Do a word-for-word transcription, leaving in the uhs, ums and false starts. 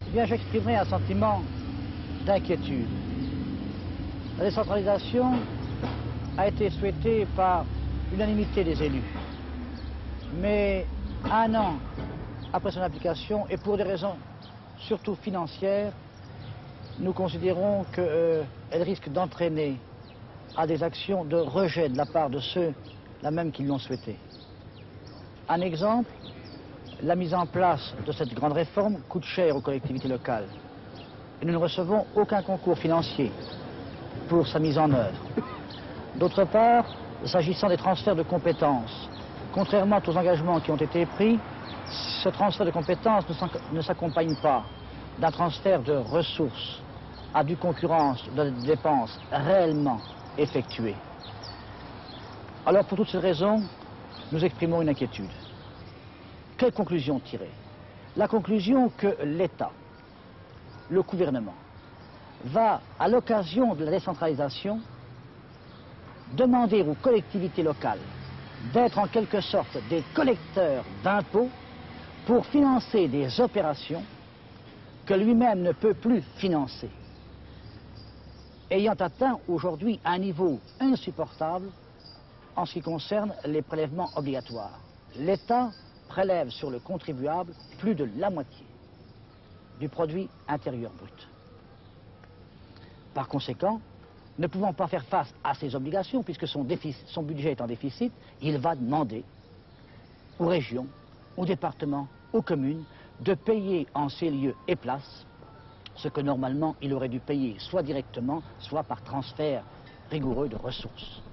Eh bien, j'exprimerai un sentiment d'inquiétude. La décentralisation a été souhaitée par l'unanimité des élus. Mais un an après son application, et pour des raisons surtout financières, nous considérons qu'elle euh, risque d'entraîner à des actions de rejet de la part de ceux-là même qui l'ont souhaité. Un exemple, la mise en place de cette grande réforme coûte cher aux collectivités locales. Et nous ne recevons aucun concours financier pour sa mise en œuvre. D'autre part, s'agissant des transferts de compétences, contrairement aux engagements qui ont été pris, ce transfert de compétences ne s'accompagne pas d'un transfert de ressources à due concurrence de dépenses réellement effectuées. Alors pour toutes ces raisons, nous exprimons une inquiétude. Quelle conclusion tirer? La conclusion que l'État, le gouvernement, va, à l'occasion de la décentralisation, demander aux collectivités locales d'être en quelque sorte des collecteurs d'impôts pour financer des opérations que lui-même ne peut plus financer, ayant atteint aujourd'hui un niveau insupportable en ce qui concerne les prélèvements obligatoires. L'État prélève sur le contribuable plus de la moitié du produit intérieur brut. Par conséquent, ne pouvant pas faire face à ses obligations, puisque son, déficit, son budget est en déficit, il va demander aux régions, aux départements, aux communes, de payer en ces lieux et places ce que normalement il aurait dû payer soit directement, soit par transfert rigoureux de ressources.